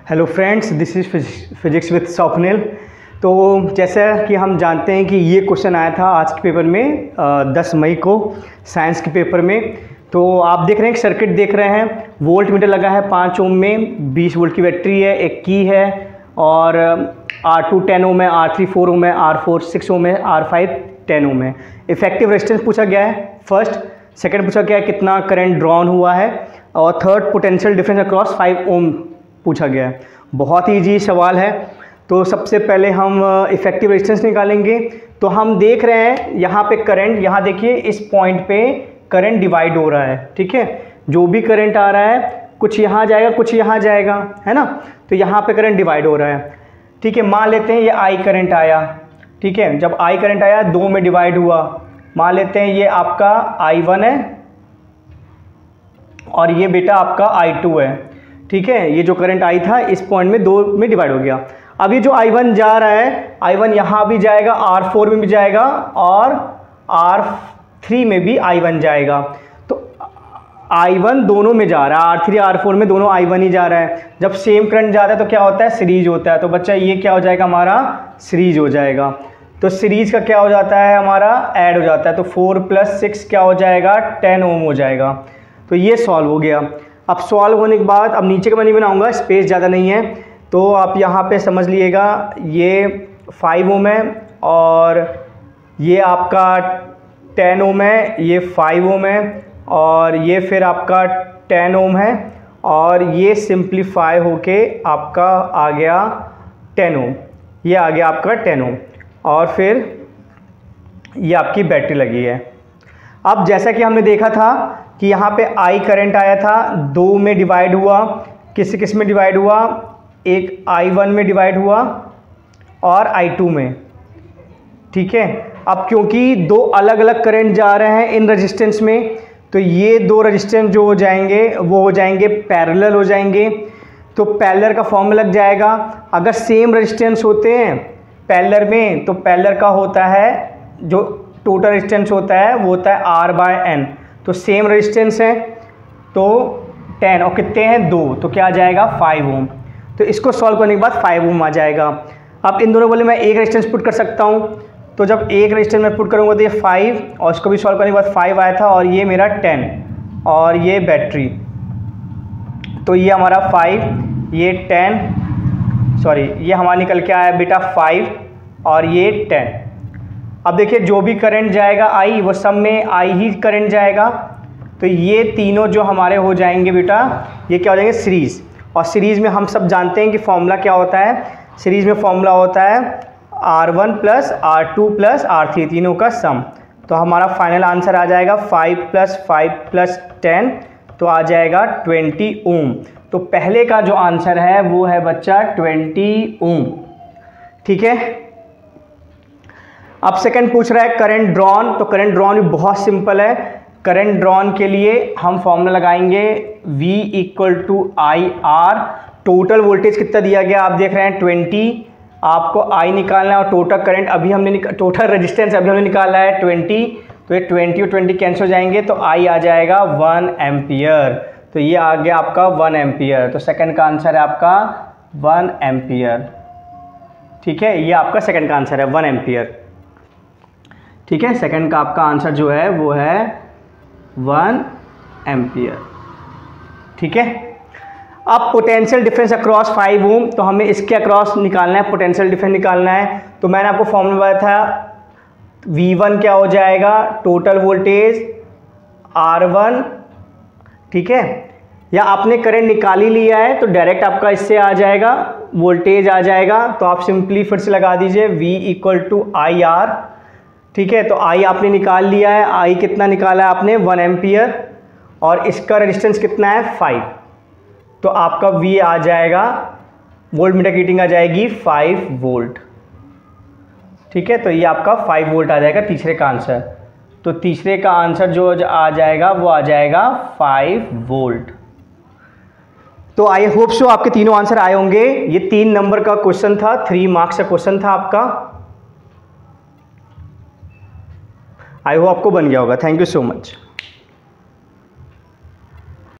Hello friends, this is physics with Swapnil. तो जैसा कि हम जानते हैं कि ये क्वेश्चन आया था आज के पेपर में 10 मई को साइंस के पेपर में। तो आप देख रहे हैं, एक सर्किट देख रहे हैं, वोल्ट मीटर लगा है 5 ओम में, 20 वोल्ट की बैटरी है, एक की है और R2 10 ओम है, R3 4 ओम है, R4 6 ओम है, R5 10 ओम है। इफेक्टिव रेजिस्टेंस पूछा गया है फर्स्ट, सेकंड पूछा गया है कितना करंट ड्रॉन हुआ है और third potential difference across 5 ohm पूछा गया है। बहुत ही ईजी सवाल है। तो सबसे पहले हम इफेक्टिव रेजिस्टेंस निकालेंगे। तो हम देख रहे हैं यहाँ पे करंट, यहाँ देखिए इस पॉइंट पे करंट डिवाइड हो रहा है, ठीक है। जो भी करंट आ रहा है कुछ यहाँ जाएगा कुछ यहाँ जाएगा, है ना। तो यहाँ पे करंट डिवाइड हो रहा है, ठीक है। मान लेते हैं ये आई करंट आया, ठीक है। जब आई करंट आया 2 में डिवाइड हुआ, मान लेते हैं ये आपका I1 है और ये बेटा आपका I2 है, ठीक है। ये जो करंट आई था इस पॉइंट में 2 में डिवाइड हो गया। अब ये जो I1 जा रहा है, I1 यहाँ भी जाएगा, R4 में भी जाएगा और R3 में भी I1 जाएगा। तो I1 दोनों में जा रहा है, R3 R4 में दोनों I1 ही जा रहा है। जब सेम करंट जाता है तो क्या होता है, सीरीज होता है। तो बच्चा ये क्या हो जाएगा, हमारा सीरीज हो जाएगा। तो सीरीज का क्या हो जाता है, हमारा ऐड हो जाता है। तो 4 + 6 क्या हो जाएगा, 10 ओम हो जाएगा। तो ये सॉल्व हो गया। अब सॉल्व होने के बाद अब नीचे का मैं नहीं बनाऊंगा, स्पेस ज़्यादा नहीं है, तो आप यहाँ पे समझ लीजिएगा ये 5 ओम है और ये आपका 10 ओम है, ये 5 ओम है और ये फिर आपका 10 ओम है और ये सिंप्लीफाई होके आपका आ गया 10 ओम, ये आ गया आपका 10 ओम और फिर ये आपकी बैटरी लगी है। अब जैसा कि हमने देखा था कि यहाँ पे आई करंट आया था, 2 में डिवाइड हुआ, किस में डिवाइड हुआ, एक I1 में डिवाइड हुआ और I2 में, ठीक है। अब क्योंकि 2 अलग अलग करंट जा रहे हैं इन रेजिस्टेंस में, तो ये 2 रेजिस्टेंस जो हो जाएंगे वो हो जाएंगे पैरेलल हो जाएंगे। तो पैरेलल का फॉर्म लग जाएगा। अगर सेम रेजिस्टेंस होते हैं पैरेलल में तो पैरेलल का होता है, जो टोटल रेजिस्टेंस होता है वो होता है R/N। तो सेम रेजिस्टेंस है तो 10 और कितने हैं 2, तो क्या आ जाएगा 5 ओम। तो इसको सॉल्व करने के बाद 5 ओम आ जाएगा। अब इन दोनों वाले मैं एक रेजिस्टेंस पुट कर सकता हूँ, तो जब एक रेजिस्टेंस में पुट करूँगा तो ये 5 और इसको भी सॉल्व करने के बाद 5 आया था और ये मेरा 10 और ये बैटरी। तो ये हमारा 5, ये 10, सॉरी ये हमारा निकल के आया बेटा 5 और ये 10। अब देखिए जो भी करंट जाएगा आई, वो सब में आई ही करंट जाएगा। तो ये तीनों जो हमारे हो जाएंगे बेटा, ये क्या हो जाएंगे सीरीज़। और सीरीज़ में हम सब जानते हैं कि फॉर्मूला क्या होता है। सीरीज़ में फॉर्मूला होता है R1 + R2 + R3 तीनों का सम। तो हमारा फाइनल आंसर आ जाएगा 5 + 5 + 10, तो आ जाएगा 20 ओम। तो पहले का जो आंसर है वो है बच्चा 20 ओम, ठीक है। अब सेकंड पूछ रहा है करंट ड्रॉन। तो करंट ड्रॉन भी बहुत सिंपल है। करंट ड्रॉन के लिए हम फॉर्मूला लगाएंगे V = IR। टोटल वोल्टेज कितना दिया गया आप देख रहे हैं 20, आपको I निकालना है और टोटल करंट अभी हमने टोटल रेजिस्टेंस अभी हमने निकाला है 20। तो ये 20 और 20 कैंसिल हो जाएंगे तो I आ जाएगा 1 एम्पियर। तो ये आ गया आपका 1 एम्पियर। तो सेकंड का आंसर है आपका 1 एम्पियर, ठीक है। ये आपका सेकंड का आंसर है 1 एम्पियर, ठीक है। सेकंड का आपका आंसर जो है वो है 1 एम्पियर, ठीक है। अब पोटेंशियल डिफरेंस अक्रॉस 5 ओम, तो हमें इसके अक्रॉस निकालना है, पोटेंशियल डिफरेंस निकालना है। तो मैंने आपको फॉर्मूला बताया था, V1 क्या हो जाएगा, टोटल वोल्टेज R1, ठीक है। या आपने करंट निकाल ही लिया है तो डायरेक्ट आपका इससे आ जाएगा, वोल्टेज आ जाएगा। तो आप सिंपली फिर से लगा दीजिए V = IR, ठीक है। तो I आपने निकाल लिया है, I कितना निकाला है आपने 1 एम्पियर और इसका रेजिस्टेंस कितना है 5। तो आपका V आ जाएगा, वोल्ट मीटर की रीडिंग आ जाएगी 5 वोल्ट, ठीक है। तो ये आपका 5 वोल्ट आ जाएगा तीसरे का आंसर। तो तीसरे का आंसर जो आ जाएगा वो आ जाएगा 5 वोल्ट। तो आई होप सो आपके तीनों आंसर आए होंगे। ये 3 नंबर का क्वेश्चन था, 3 मार्क्स का क्वेश्चन था आपका। आई होप आपको बन गया होगा। Thank you so much.